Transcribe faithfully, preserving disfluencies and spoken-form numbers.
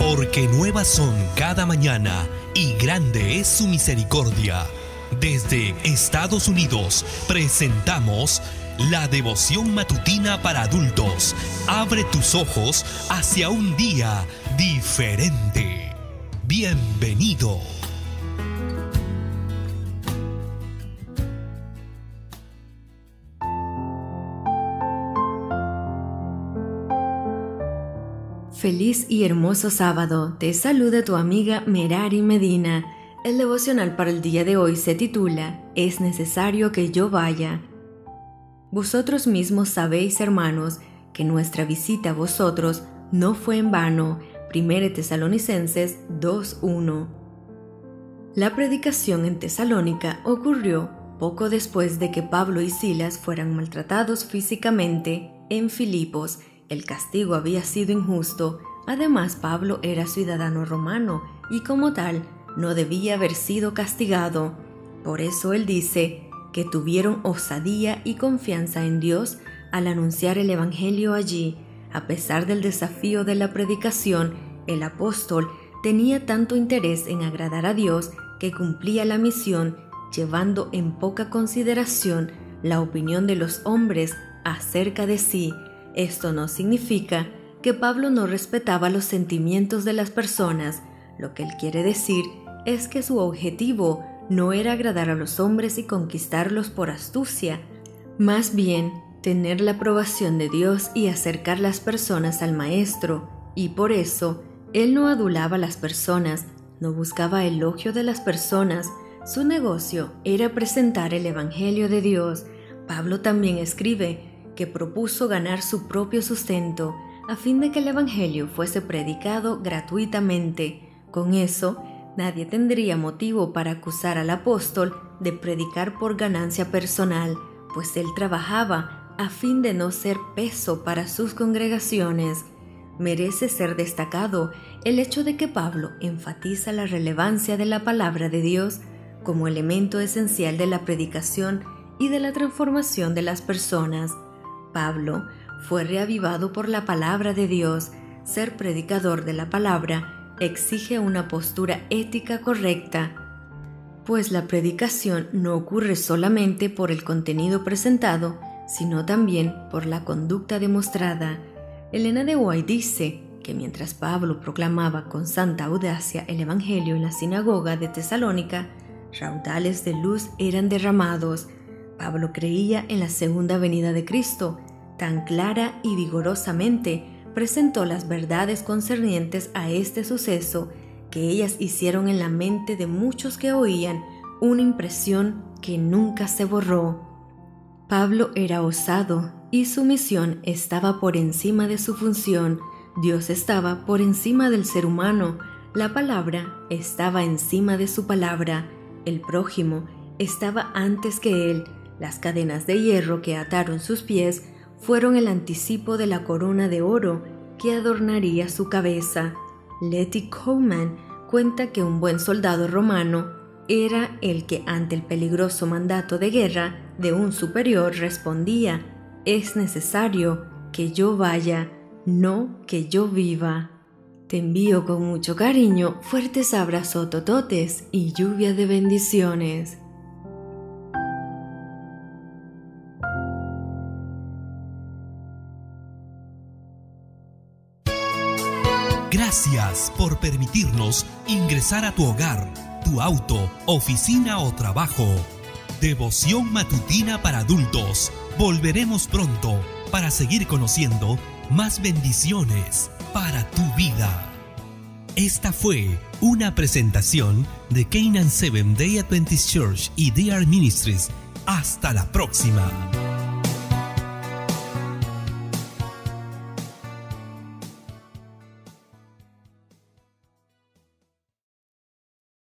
Porque nuevas son cada mañana y grande es su misericordia. Desde Estados Unidos presentamos la devoción matutina para adultos. Abre tus ojos hacia un día diferente. Bienvenido. Feliz y hermoso sábado, te saluda tu amiga Merari Medina. El devocional para el día de hoy se titula Es necesario que yo vaya. Vosotros mismos sabéis, hermanos, que nuestra visita a vosotros no fue en vano. Primera Tesalonicenses dos uno. La predicación en Tesalónica ocurrió poco después de que Pablo y Silas fueran maltratados físicamente en Filipos. El castigo había sido injusto. Además, Pablo era ciudadano romano y como tal no debía haber sido castigado. Por eso él dice que tuvieron osadía y confianza en Dios al anunciar el evangelio allí. A pesar del desafío de la predicación, el apóstol tenía tanto interés en agradar a Dios que cumplía la misión, llevando en poca consideración la opinión de los hombres acerca de sí. Esto no significa que Pablo no respetaba los sentimientos de las personas. Lo que él quiere decir es que su objetivo no era agradar a los hombres y conquistarlos por astucia, más bien tener la aprobación de Dios y acercar las personas al Maestro, y por eso él no adulaba a las personas, no buscaba elogio de las personas. Su negocio era presentar el Evangelio de Dios. Pablo también escribe que propuso ganar su propio sustento a fin de que el Evangelio fuese predicado gratuitamente. Con eso, nadie tendría motivo para acusar al apóstol de predicar por ganancia personal, pues él trabajaba a fin de no ser peso para sus congregaciones. Merece ser destacado el hecho de que Pablo enfatiza la relevancia de la palabra de Dios como elemento esencial de la predicación y de la transformación de las personas. Pablo fue reavivado por la palabra de Dios. Ser predicador de la palabra exige una postura ética correcta, pues la predicación no ocurre solamente por el contenido presentado, sino también por la conducta demostrada. Elena de White dice que mientras Pablo proclamaba con santa audacia el Evangelio en la sinagoga de Tesalónica, raudales de luz eran derramados. Pablo creía en la segunda venida de Cristo. Tan clara y vigorosamente presentó las verdades concernientes a este suceso que ellas hicieron en la mente de muchos que oían una impresión que nunca se borró. Pablo era osado y su misión estaba por encima de su función. Dios estaba por encima del ser humano. La palabra estaba encima de su palabra. El prójimo estaba antes que él. Las cadenas de hierro que ataron sus pies fueron el anticipo de la corona de oro que adornaría su cabeza. Letty Coleman cuenta que un buen soldado romano era el que ante el peligroso mandato de guerra de un superior respondía: es necesario que yo vaya, no que yo viva. Te envío con mucho cariño, fuertes abrazos tototes y lluvia de bendiciones. Gracias por permitirnos ingresar a tu hogar, tu auto, oficina o trabajo. Devoción matutina para adultos. Volveremos pronto para seguir conociendo más bendiciones para tu vida. Esta fue una presentación de Canaan Seventh Day Adventist Church y D R Ministries. Hasta la próxima.